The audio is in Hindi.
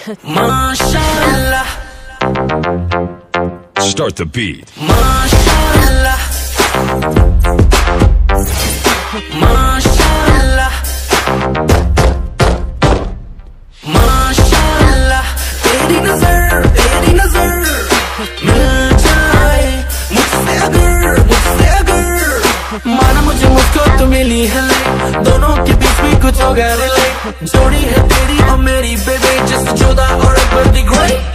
माशाअल्लाह, Start the beat. माशाअल्लाह, माशाअल्लाह, माशाअल्लाह, तेरी नजर मिल जाए मुझसे अगर माना मुझे मुझको तो मिली है, दोनों के बीच में कुछ हो गया रिलेट, जोड़ी है तेरी और मेरी बेबी, जस्ट जोधा और अकबर द ग्रेट।